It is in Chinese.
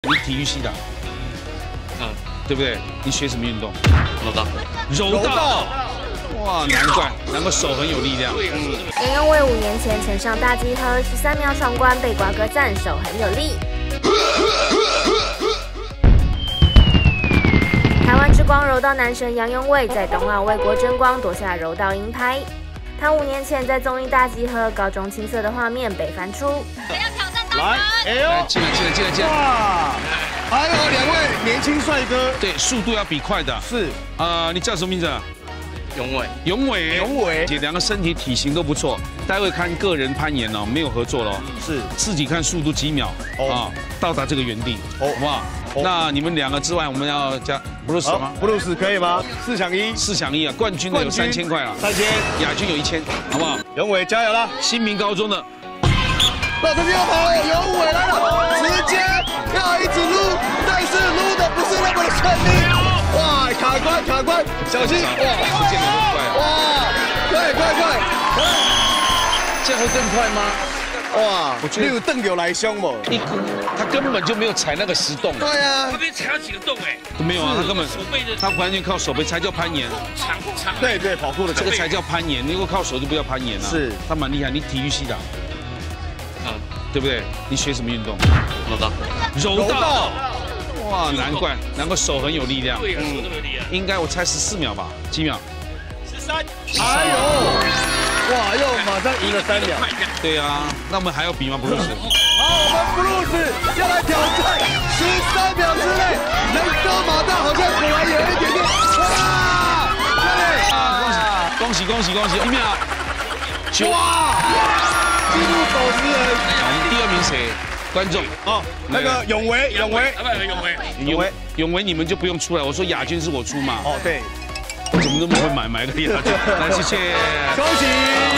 你体育系的，对不对？你学什么运动？ 柔道。 柔道。哇，难怪手很有力量。 杨永伟5年前曾上大集合13秒闯关，被瓜哥赞手很有力。台湾之光柔道男神杨永伟在冬奥为国争光，夺下柔道银牌。他5年前在综艺大集合高中青涩的画面被翻出。 来，哎呦， 进来！ 哇！还有2位年轻帅哥， 对，速度要比快的。 是你叫什么名字？ 永伟， 这2个身体体型都不错。待会看个人攀岩哦，没有合作喽， 是自己看速度几秒到达这个原地，好不好？那你们2个之外，我们要加布鲁斯吗？ 布鲁斯可以吗？4抢1 啊！冠军的有3000块了 ，3000， 亚军有1000，好不好？ 永伟加油啦！ 新民高中的， 那这边要跑，永伟来了，直接要一直撸，但是撸的不是那么的顺利。哇，卡关，小心！哇， 不见得很快。 哇，快！ 这样会更快吗？ 哇，你有邓有来凶不？ 他根本就没有踩那个石洞。 对啊， 那边踩了几个洞哎？ 都没有啊，他根本手背的， 他完全靠手背才叫攀岩。 长。 对，跑酷的这个才叫攀岩，你如果靠手就不叫攀岩了。 是， 他蛮厉害，你体育系的，对不对？你学什么运动？柔道。哇，难怪手很有力量。 对，手那么有力啊。 应该我猜14秒吧？几秒 ？13。 哎呦，哇，又马上赢了3秒。 对啊，那我们还要比吗？布鲁斯。 好，我们布鲁斯要来挑战13秒之内能够马到，好像果然有一点点。哇！ 恭喜！1秒9。 哇！纪录保持人。 我们第2名谁？观众哦，那个永维， 永维，你们就不用出来。我说亚军是我出嘛。 哦，对。 我怎么那么会买个亚军？来，谢谢。 恭喜！